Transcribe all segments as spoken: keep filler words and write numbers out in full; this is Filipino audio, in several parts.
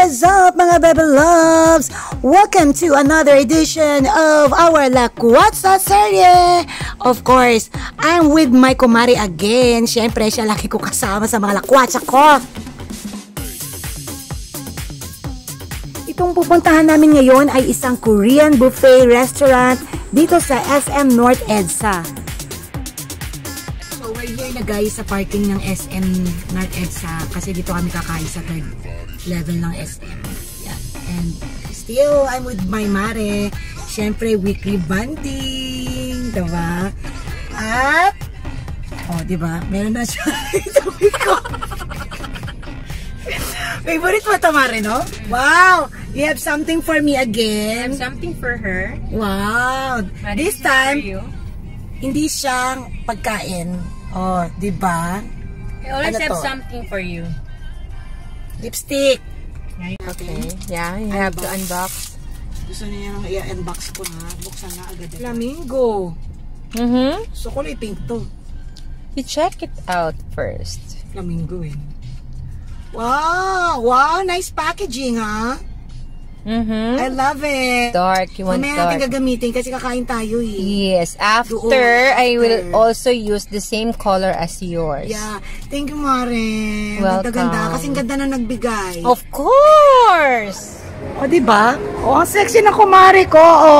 what's up mga baby loves? Welcome to another edition of our Lakwatsa serye. Of course, I'm with my kumari again. Siyempre, siya laki ko kasama sa mga lakwatsa ko. Itong pupuntahan namin ngayon ay isang Korean buffet restaurant dito sa S M North EDSA. So we're here na guys sa parking ng S M North EDSA kasi dito kami kakain sa third level ng S M. Yeah. And still, I'm with my mare. Siyempre, weekly bonding. Diba? At, oh, diba? Meron na siya. Itabi ko. Favorite mo ito, mare, no? Wow! You have something for me again. I have something for her. Wow! But this time, you. hindi siyang pagkain. Oh, diba? I always ano have to? something for you. Lipstick. Okay. Yeah, you have to unbox. Gusto niya nang i-unbox ko na. Buksan na agad. Flamingo. Mm-hmm. So, kulay pink to. You check it out first. Flamingo eh. Wow! Wow! Nice packaging, ha? Mm-hmm. I love it. Dark. You want Mamaya dark. natin gagamitin kasi kakain tayo eh. Yes. After, Doon, I will after. also use the same color as yours. Yeah. Thank you, Mare. Welcome. Ganda-ganda. Kasing ganda na nagbigay. Of course! O, diba? O, ang sexy na kumari ko. O.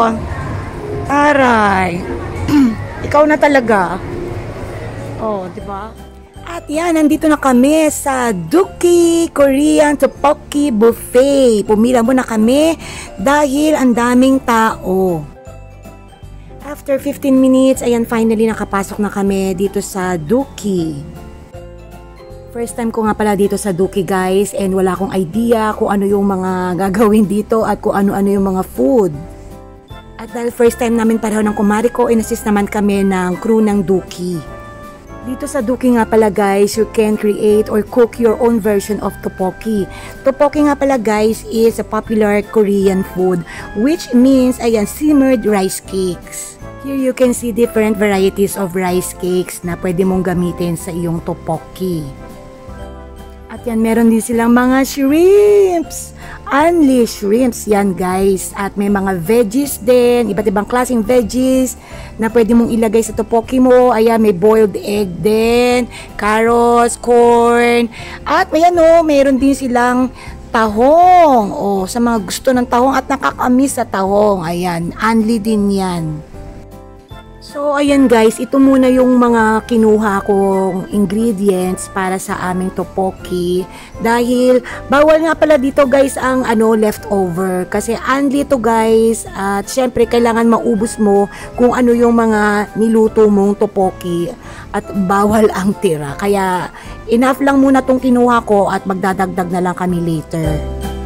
Aray. Ikaw na talaga. O, diba? At yan, nandito na kami sa Dooki Korean Tteokbokki Buffet. Pumila muna kami dahil ang daming tao. After fifteen minutes, ayan, finally nakapasok na kami dito sa Dooki. First time ko nga pala dito sa Dooki, guys, and wala akong idea kung ano yung mga gagawin dito at kung ano-ano yung mga food. At dahil first time namin pareho ng kumari ko, inassist naman kami ng crew ng Dooki. Dito sa Dooki nga pala, guys, you can create or cook your own version of tteokbokki. Tteokbokki nga pala, guys, is a popular Korean food, which means, ayan, simmered rice cakes. Here you can see different varieties of rice cakes na pwede mong gamitin sa iyong tteokbokki. At yan, meron din silang mga shrimps. Only shrimps yan, guys. At may mga veggies din. Iba't ibang klaseng veggies na pwede mong ilagay sa tteokbokki mo. Ayan, may boiled egg din. Carrots, corn. At ayan o, meron din silang tahong. O, sa mga gusto ng tahong at nakakamis sa tahong. Ayan, only din yan. So, ayan guys, ito muna yung mga kinuha kong ingredients para sa aming tteokbokki. Dahil, bawal nga pala dito guys ang ano, leftover. Kasi only to guys, at syempre kailangan maubos mo kung ano yung mga niluto mong tteokbokki. At bawal ang tira. Kaya, enough lang muna tong kinuha ko at magdadagdag na lang kami later.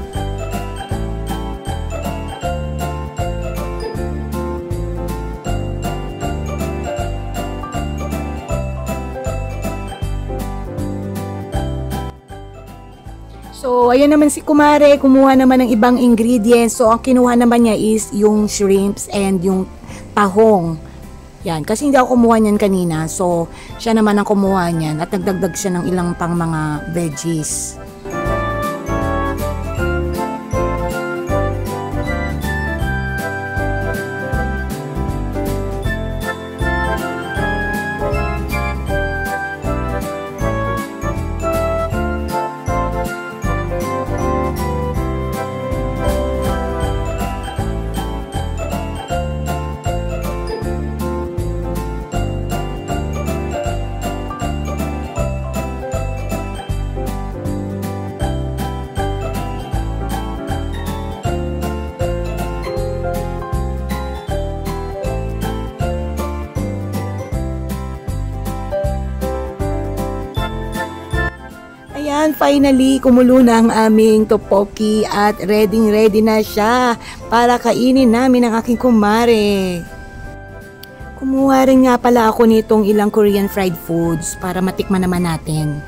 So, ayan naman si Kumare, kumuha naman ng ibang ingredients. So, ang kinuha naman niya is yung shrimps and yung tahong. Yan, kasi hindi ako kumuha niyan kanina. So, siya naman ang kumuha niyan at nagdagdag siya ng ilang pang mga veggies. Ayan, finally, kumulo na ang aming tteokbokki at ready ready na siya para kainin namin ang aking kumare. Kumuha rin nga pala ako nitong ilang Korean fried foods para matikman naman natin.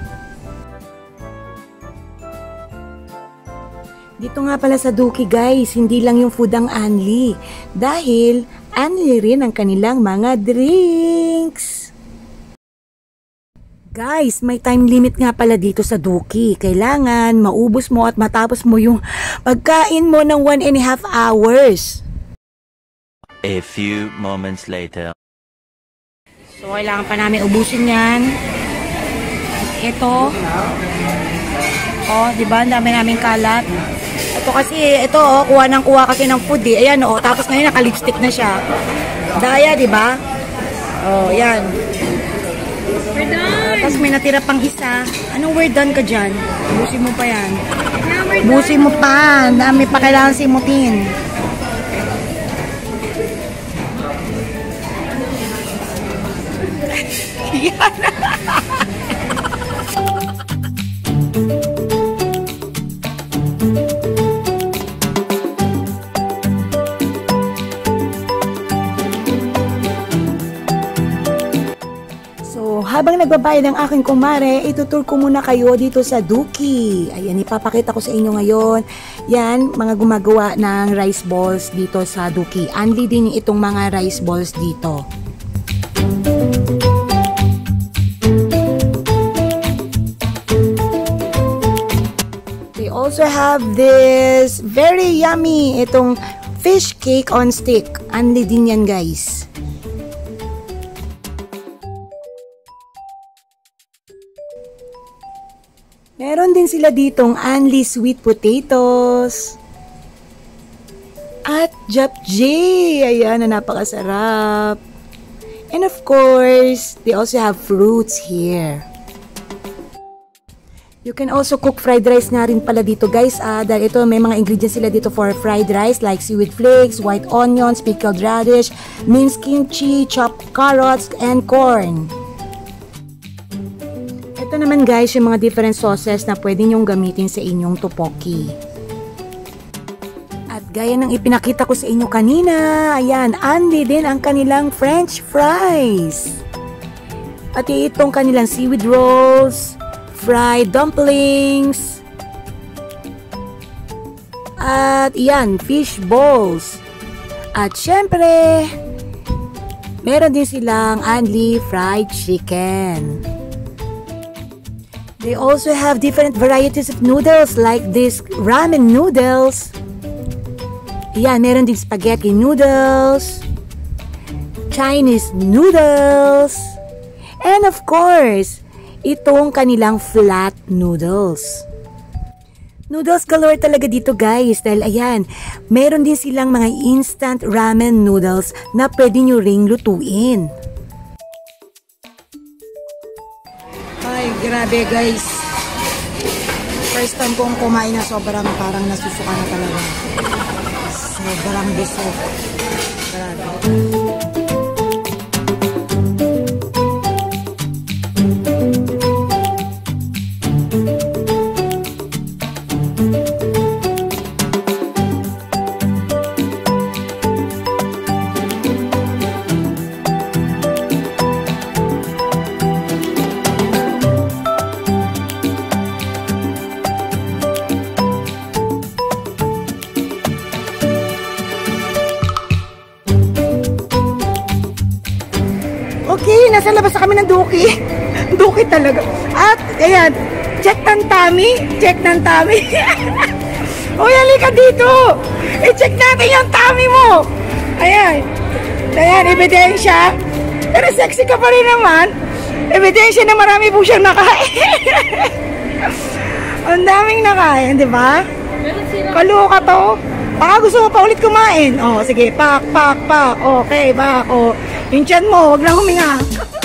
Dito nga pala sa Dooki guys, hindi lang yung food ang only. Dahil only rin ang kanilang mga drinks. Guys, may time limit nga pala dito sa Duki. Kailangan maubos mo at matapos mo yung pagkain mo ng one and a half hours. A few moments later. So, kailangan pa namin ubusin yan. Ito. Oh, di ba? Ang dami namin kalat. Ito kasi, ito oh, kuha ng kuha kasi ng food eh. Ayan oh, tapos ngayon naka-lipstick na siya. Daya, di ba? Oh, yan. We're done! Tapos may natira pang isa. Anong we're done ka dyan? Ubusin mo pa yan. Yeah, we're Ubusin mo pa. Dami pa kailangan simutin. Yan. Habang nagbabayad ng aking kumare, itutur ko muna kayo dito sa Duki. Ayan, ipapakita ko sa inyo ngayon. Yan, mga gumagawa ng rice balls dito sa Duki. Anli din itong mga rice balls dito. They also have this very yummy, itong fish cake on stick. Anli din yan, guys. Meron din sila ditong Anli sweet potatoes. At japjay. Ayan, na napakasarap. And of course, they also have fruits here. You can also cook fried rice na rin pala dito, guys. Ah, dahil ito, may mga ingredients sila dito for fried rice like seaweed flakes, white onions, pickled radish, minced kimchi, chopped carrots, and corn. Ito naman guys, yung mga different sauces na pwede nyong gamitin sa inyong tteokbokki. At gaya ng ipinakita ko sa inyo kanina, ayan, anli din ang kanilang French fries. Pati itong kanilang seaweed rolls, fried dumplings, at iyan, fish balls. At syempre, meron din silang anli fried chicken. They also have different varieties of noodles like this ramen noodles. Yan, meron din spaghetti noodles, Chinese noodles, and of course, itong kanilang flat noodles. Noodles galore talaga dito guys dahil ayan, meron din silang mga instant ramen noodles na pwede nyo ring lutuin. Ay, grabe guys. First time kong kumain na sobrang parang nasusuka na talaga. Sobrang busog. Grabe. Okay, nasa labas na kami ng Duki. Duki talaga. At, ayan, check ng tummy. Check ng tummy. Uy, halika dito. I-check natin yung tummy mo. Ayan. Ayan, ebidensya. Pero sexy ka pa rin naman. Ebidensya na marami po siyang nakain. Ang daming nakain, di ba? Kaluka to. Baka gusto mo pa ulit kumain. Oh, sige, pak, pak, pak. Okay, pak. Oh. Yung tiyan mo, wag lang huminga.